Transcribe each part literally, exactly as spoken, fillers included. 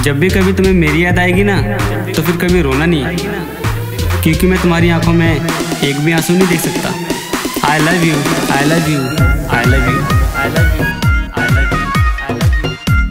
जब भी कभी तुम्हें मेरी याद आएगी ना तो फिर कभी रोना नहीं, क्योंकि मैं तुम्हारी आंखों में एक भी आंसू नहीं देख सकता। I love you, I love you, I love you, I love you, I love you, I love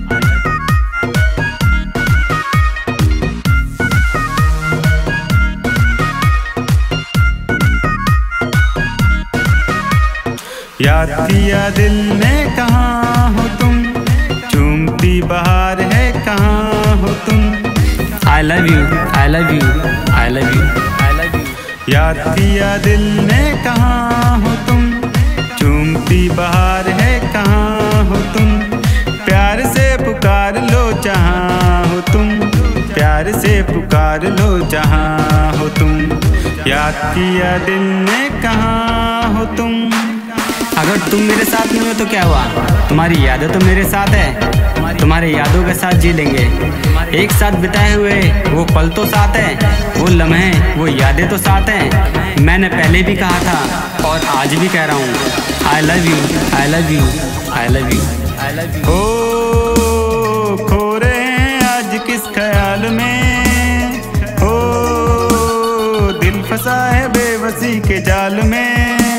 you. याद किया दिल ने कहाँ हो तुम, चूमती बहार है कहाँ हो तुम। I love you, I love you, I love you, I love you. याद किया दिल ने कहाँ हो तुम, चूमती बहार है कहाँ हो तुम। प्यार से पुकार लो जहाँ हो तुम, प्यार से पुकार लो जहाँ हो तुम। याद किया दिल ने कहाँ हो तुम। अगर तुम मेरे साथ नहीं हो तो क्या हुआ, तुम्हारी यादें तो मेरे साथ है, तुम्हारे यादों के साथ जी लेंगे। एक साथ बिताए हुए वो पल तो साथ है, वो लम्हे वो यादें तो साथ हैं। मैंने पहले भी कहा था और आज भी कह रहा हूँ, I love you, I love you, I love you, I love you. ओ खो रहे हैं आज किस ख्याल में, ओ दिल फंसा है बेबसी के जाल में।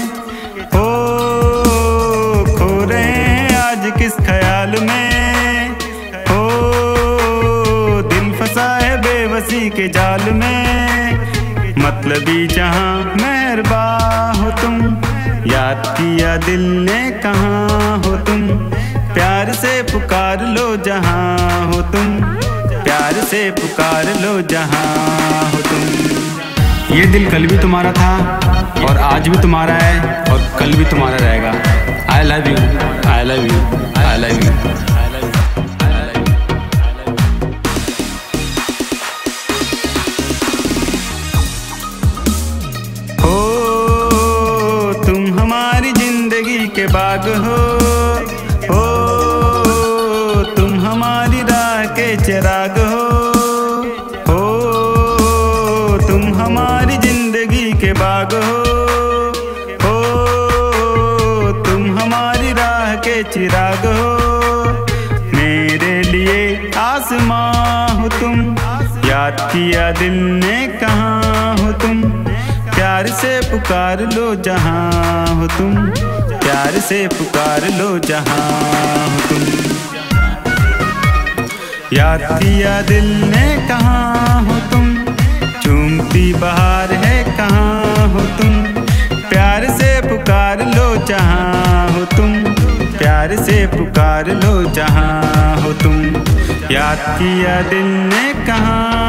किस ख्याल में हो दिल फंसा है बेबसी के जाल में। मतलबी जहाँ मेहरबा हो तुम, याद किया दिल ने कहाँ हो तुम। प्यार से पुकार लो जहाँ हो तुम, प्यार से पुकार लो जहाँ हो तुम। ये दिल कल भी तुम्हारा था और आज भी तुम्हारा है और कल भी तुम्हारा रहेगा। I love you, I love you, I love you, I love you, I love you. हो तुम हमारी जिंदगी के बाग हो, हो तुम हमारी राह के चिराग हो, हो तुम हमारी जिंदगी के बाग हो, चिराग हो। मेरे लिए आसमां हो तुम, याद किया दिल ने कहाँ हो तुम। प्यार से पुकार लो जहाँ हो तुम, प्यार से पुकार लो जहाँ हो तुम। याद किया दिल ने कहाँ हो तुम, चूमती बहार है कहाँ हो तुम। प्यार से पुकार लो जहाँ हो तुम, प्यार से पुकार लो जहाँ हो तुम। याद किया दिल ने कहाँ